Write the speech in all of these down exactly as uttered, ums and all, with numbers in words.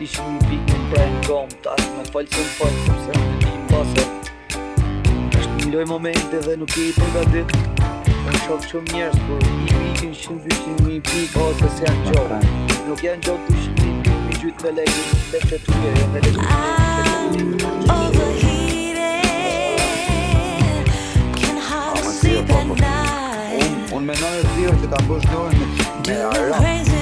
kishin një pikë në prajnë kom, tash me falë së më falë, sepse në ti më base është një loj momente dhe nuk e i përgatit. Unë shok shumë njerës, por i pikin shumë dyshim një pikë, ose se janë gjohë. Nuk janë gjohë të shumë një pikë, një gjytë me legë, dhe që të tuje, me legë të Unë me nëjë zirë që ta bësh dojnë me ara.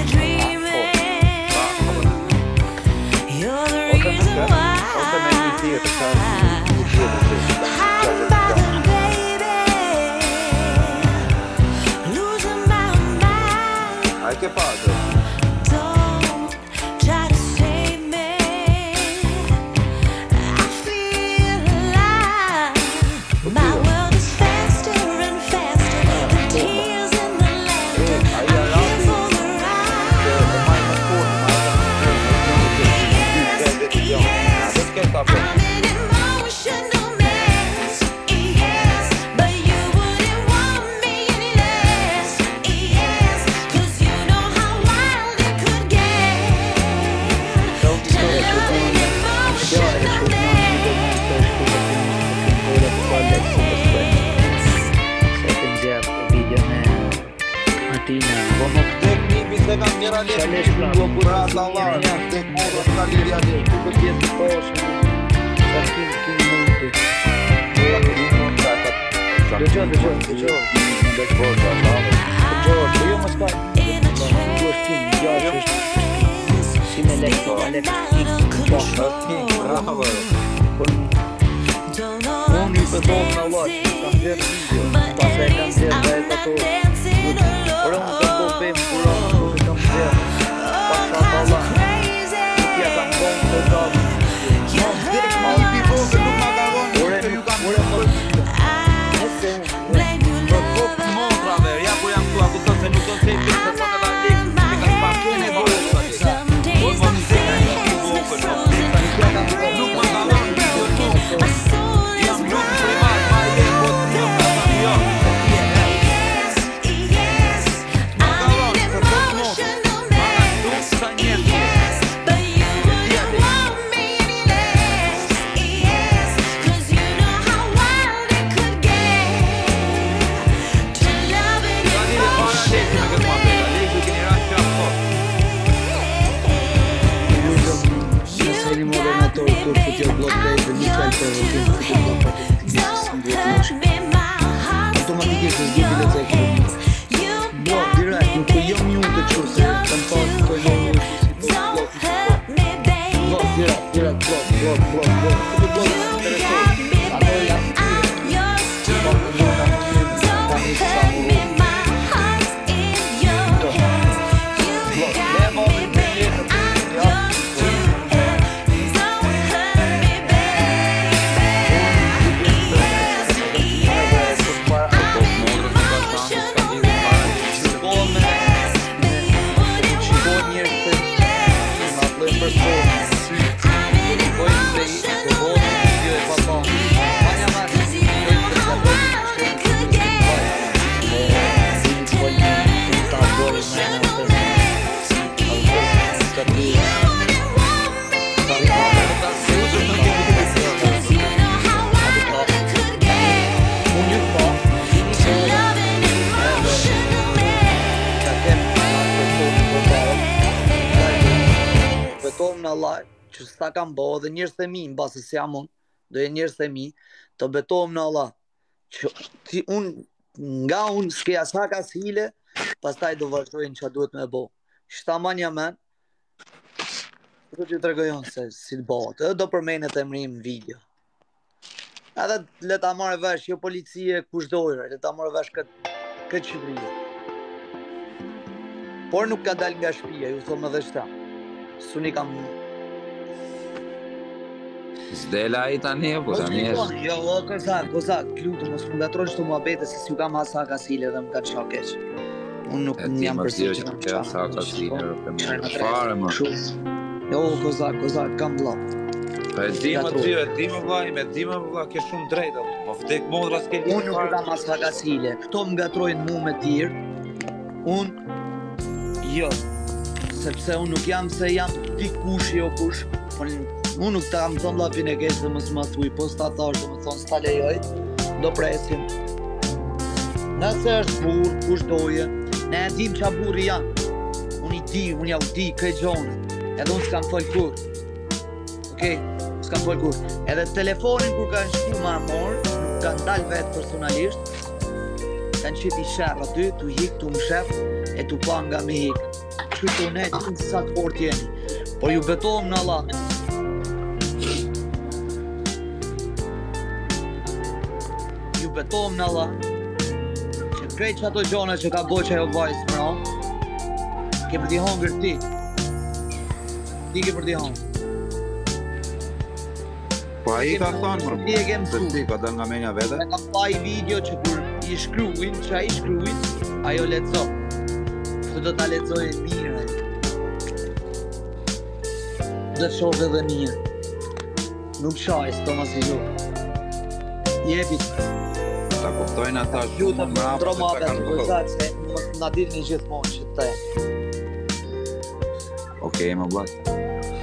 Ose me një tjetë të ka një tjetë të A i ke pasë? Po më këtek një bise kam njëra letë në që në bura të alarë, në këtek morë të lidhja letë. Të këtë jetë të poshë, sa kimë kimë mundë. Ura të një mundë të atë. Dëgjo, dëgjo, dëgjo. Dëgjo, dëgjo, dëgjo. Dëgjo, jo më s'paj. Dëgjo është kimë, jo është si me lekë, me lekë kimë. Po, është kimë, bravo. Unë i pëtohë në loqë, kam dhërë video, pas e kam dhërë dhe e të tohë. Por unë kam do bëjmë kur unë nuk e kam dhërë, pas ka të Allah, nuk ja kam bëjmë të dalë. Ma vdek ma i pivogë, nuk ma garonë, që ju kam bërë më të Nëse unë, për fokë të montrave, ja ku jam tu, a ku të se nuk do të sejtë, se të të vazhdik, me ka shpak të në bërë të vazhdik. Por më në zekë e një pivogë, më zekë, nuk ma garonë, jam nuk primat, ma i e botë të një të një. Automatikisht është gjithë të zekë blok direkt, nuk të jam një të që se kam pasë të jam një të si blok direkt, direkt, blok, blok, blok, blok të të blok të interesoj ato jam të tjë blok të blok kam të tjë kam një sa më blok le më në të jetë në Allah, që s'ta kam bo, dhe njërës të mi, në basë se jam unë, dhe njërës të mi, të betohem në Allah, që ti unë, nga unë s'keja sa ka s'hile, pas taj do vazhdojnë që duhet me bo. Shta manja men, të që të regojon se si të bo, të do përmenet e mërim në video. Edhe le ta marrë vesh, jo policie kushdojre, le ta marrë vesh këtë këtë Shqipëria. Por nuk ka dal nga shtëpia, ju thomë edhe shta. Suni kam... S'dela i tani, po tani është... Jo, o, kozak, kozak, klutu, mos më ngatroj shto muhabete, se si ju kam hasa kasile dhe më kanë qa keq. Unë nuk më jam përsi që kam qa. E ti më hasa kasile, rëpë më fare më. Jo, kozak, kozak, kam vla. Pa e di më ty, e di më vla, me di më vla, ke shumë drejta, po vdek modra s'ke li... Unë nuk kam hasa kasile, këto më ngatrojnë mu me tirë, unë... Jo, sepse unë nuk jam se jam dikush jo kush, por unë nuk ta kam thonë lapin e keq dhe mos më thuj, po sta thash dhe më thonë s'ta lejoj, do presim. Nëse është burr, kush doje, ne e dim qa burri janë. Unë i di, unë ja u di këtë gjonë, edhe unë s'kam fol kur. Okej, okay? S'kam fol kur. Edhe telefonin kur kanë shku ma morë, nuk kanë dalë vetë personalisht, kanë qiti shërë aty, tu hik, tu më shef, e tu pa nga me hik. Qytu ne që në sa të fort jeni, por ju betohem në Allah. Ju betohem në Allah, që krejt që ato gjone që ka bo që ajo vajzë mra, ke për t'i hongër ti. Ti ke për t'i hongër. Po a i ka thonë, mërë, ti e ke mësu. ti ka dënë nga menja vete? Me kam pa i video që kur i shkruin, që a i shkruin, ajo letëzo. Se do t'a letëzoj e mirë. Dhe shove dhe mirë. Nuk qaj, s'to ma si ju. Jepit. Ta kuptojnë ata Ju shumë të më mrapë ndro se ma ta vetë, kanë për bëhë. zatë se mos nga dirë një gjithmonë që të Okej, më blatë.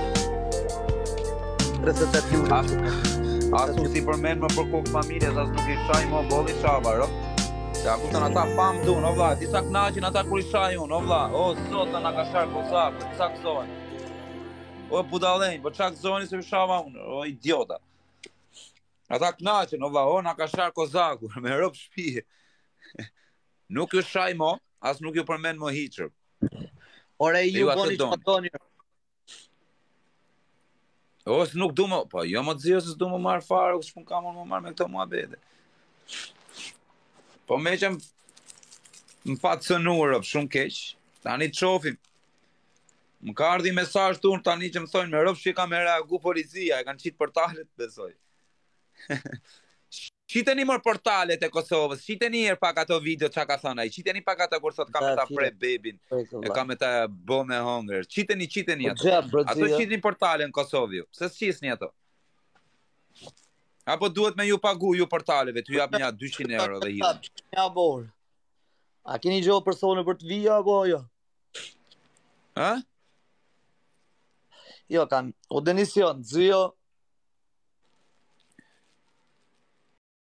rësët e t'ju. As nuk si përmen më për kokë familjes, as nuk i shaj më bolli shava, ro? Se a kupton ata pam dun, o vlla, disa knaqin ata kur i shaj unë, o vlla, o zota na ka sharë kozak, disa këzojnë. O budalejnë, po qa këzojnë se i shava unë, o idiota. Ata knaqin, o vlla, o na ka sharë kozakur, me rëp shpije. Nuk ju shaj mo, as nuk ju përmen më hiqër. Ore, ju ju atë boni që donë. më doni. Ose nuk du më, po jo më të zio se s'du më marrë farë, ose shpun kam unë më marrë me këto mua bede. Po me që më fatë cënurë, shumë keq, tani të shofim. Më ka ardhi mesazh tunë tani që më thonë me rëpë që ka me reagu policia, e kanë qitë portalet, besoj. Qiteni mërë portalet e Kosovës, qiteni herë pak ato video që ka thonë ai, qiteni pak ato kur thot ka me ta pre bebin, e ka me ta bo me hongër, qiteni, qiteni ato. Ato qiteni portale në Kosovë ju, se s'qisni ato. Apo duhet me ju pagu ju portaleve, t'ju jap një dyqind euro dhe hirë. Ja, borë. A keni gjohë persone për të vija, apo jo? Ha? Jo, kam, o Denision, zio,